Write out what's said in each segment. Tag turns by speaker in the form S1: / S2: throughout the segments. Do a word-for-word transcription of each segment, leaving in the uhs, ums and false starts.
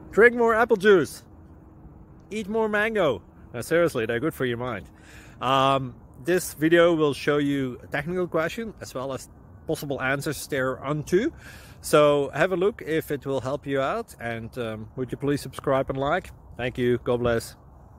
S1: Drink more apple juice. Eat more mango. No, seriously, they're good for your mind. Um, this video will show you a technical question as well as possible answers thereunto. So have a look if it will help you out, and um, would you please subscribe and like? Thank you. God bless.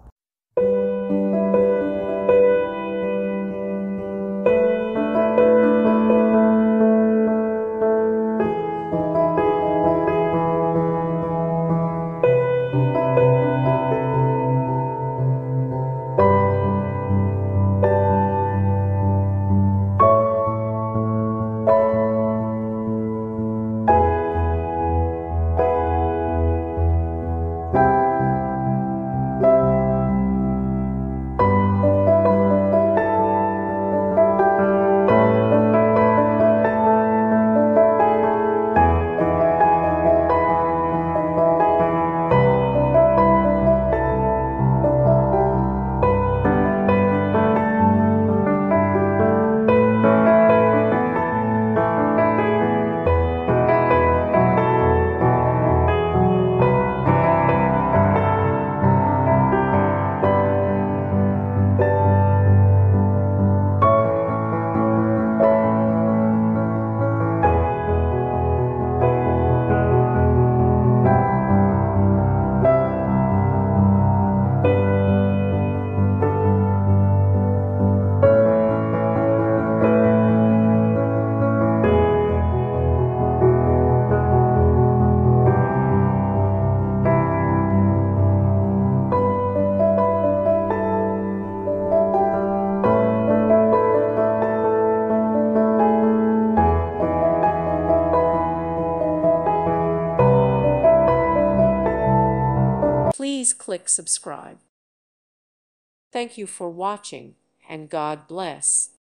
S2: Please click subscribe. Thank you for watching, and God bless.